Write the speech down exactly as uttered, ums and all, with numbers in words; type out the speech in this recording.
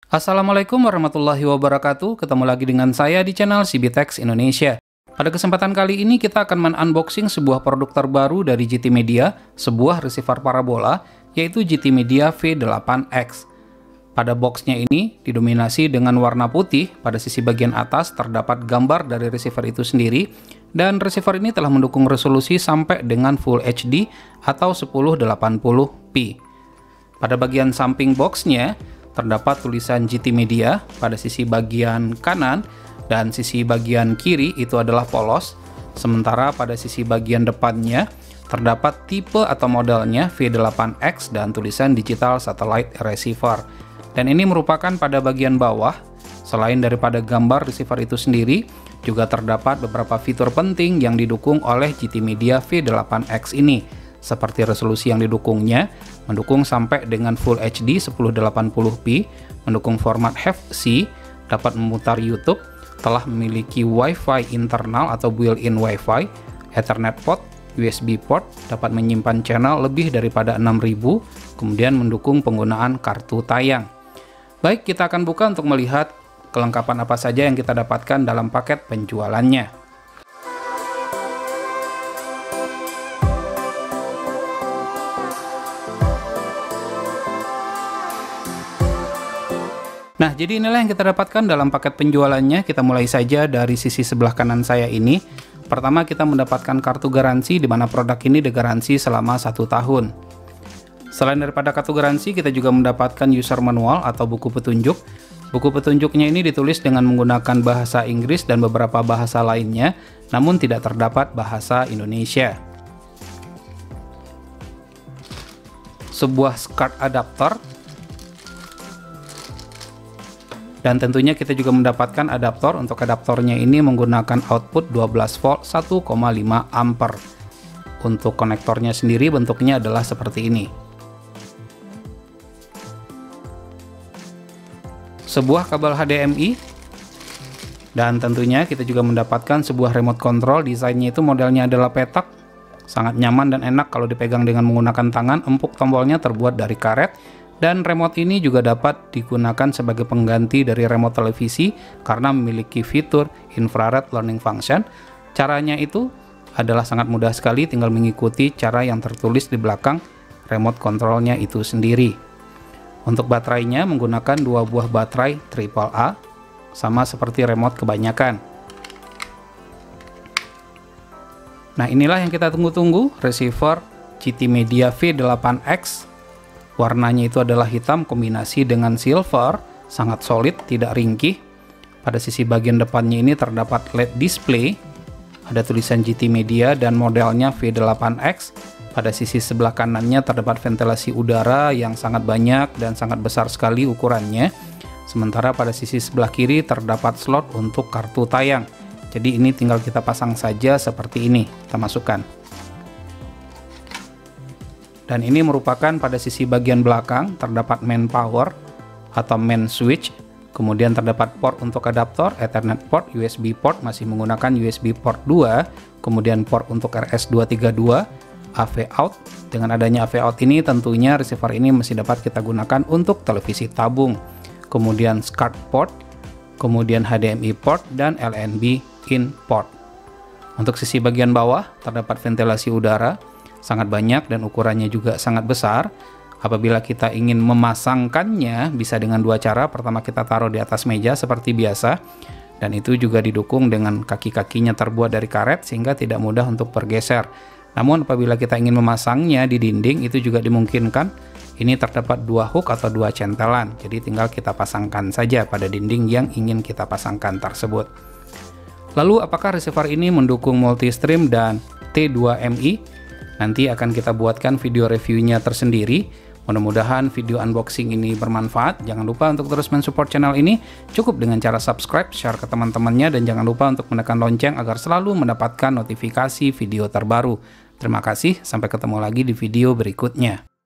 Assalamualaikum warahmatullahi wabarakatuh. Ketemu lagi dengan saya di channel Cibitex Indonesia. Pada kesempatan kali ini kita akan men-unboxing sebuah produk terbaru dari G T Media, sebuah receiver parabola, yaitu G T Media V delapan X. Pada boxnya ini didominasi dengan warna putih. Pada sisi bagian atas terdapat gambar dari receiver itu sendiri, dan receiver ini telah mendukung resolusi sampai dengan Full H D atau sepuluh delapan puluh p. Pada bagian samping boxnya terdapat tulisan G T Media pada sisi bagian kanan, dan sisi bagian kiri itu adalah polos. Sementara pada sisi bagian depannya terdapat tipe atau modelnya V delapan X dan tulisan Digital Satellite Receiver. Dan ini merupakan pada bagian bawah. Selain daripada gambar receiver itu sendiri, juga terdapat beberapa fitur penting yang didukung oleh G T Media V delapan X ini, seperti resolusi yang didukungnya, mendukung sampai dengan Full H D sepuluh delapan puluh p, mendukung format H E V C, dapat memutar YouTube, telah memiliki Wi-Fi internal atau built-in Wi-Fi, Ethernet port, U S B port, dapat menyimpan channel lebih daripada enam ribu, kemudian mendukung penggunaan kartu tayang. Baik, kita akan buka untuk melihat kelengkapan apa saja yang kita dapatkan dalam paket penjualannya. Nah, jadi inilah yang kita dapatkan dalam paket penjualannya. Kita mulai saja dari sisi sebelah kanan saya ini. Pertama, kita mendapatkan kartu garansi, di mana produk ini digaransi selama satu tahun. Selain daripada kartu garansi, kita juga mendapatkan user manual atau buku petunjuk. Buku petunjuknya ini ditulis dengan menggunakan bahasa Inggris dan beberapa bahasa lainnya, namun tidak terdapat bahasa Indonesia. Sebuah SCART adapter. Dan tentunya kita juga mendapatkan adaptor. Untuk adaptornya ini menggunakan output dua belas volt satu koma lima ampere. Untuk konektornya sendiri bentuknya adalah seperti ini. Sebuah kabel H D M I. Dan tentunya kita juga mendapatkan sebuah remote control. Desainnya itu modelnya adalah petak. Sangat nyaman dan enak kalau dipegang dengan menggunakan tangan. Empuk tombolnya terbuat dari karet. Dan remote ini juga dapat digunakan sebagai pengganti dari remote televisi karena memiliki fitur infrared learning function. Caranya itu adalah sangat mudah sekali, tinggal mengikuti cara yang tertulis di belakang remote controlnya itu sendiri. Untuk baterainya menggunakan dua buah baterai triple A, sama seperti remote kebanyakan. Nah, inilah yang kita tunggu-tunggu, receiver G T Media V delapan X. Warnanya itu adalah hitam kombinasi dengan silver, sangat solid, tidak ringkih. Pada sisi bagian depannya ini terdapat L E D display, ada tulisan G T Media dan modelnya V delapan X. Pada sisi sebelah kanannya terdapat ventilasi udara yang sangat banyak dan sangat besar sekali ukurannya. Sementara pada sisi sebelah kiri terdapat slot untuk kartu tayang. Jadi ini tinggal kita pasang saja seperti ini, kita masukkan. Dan ini merupakan pada sisi bagian belakang terdapat main power atau main switch. Kemudian terdapat port untuk adaptor, Ethernet port, U S B port masih menggunakan U S B port dua. Kemudian port untuk R S dua tiga dua, A V out. Dengan adanya A V out ini tentunya receiver ini masih dapat kita gunakan untuk televisi tabung. Kemudian SCART port, kemudian H D M I port, dan L N B in port. Untuk sisi bagian bawah terdapat ventilasi udara. Sangat banyak dan ukurannya juga sangat besar. Apabila kita ingin memasangkannya bisa dengan dua cara. Pertama, kita taruh di atas meja seperti biasa, dan itu juga didukung dengan kaki-kakinya terbuat dari karet sehingga tidak mudah untuk bergeser. Namun apabila kita ingin memasangnya di dinding itu juga dimungkinkan. Ini terdapat dua hook atau dua centelan, jadi tinggal kita pasangkan saja pada dinding yang ingin kita pasangkan tersebut. Lalu apakah receiver ini mendukung multi-stream dan T dua M I? Nanti akan kita buatkan video reviewnya tersendiri. Mudah-mudahan video unboxing ini bermanfaat. Jangan lupa untuk terus mensupport channel ini. Cukup dengan cara subscribe, share ke teman-temannya, dan jangan lupa untuk menekan lonceng agar selalu mendapatkan notifikasi video terbaru. Terima kasih, sampai ketemu lagi di video berikutnya.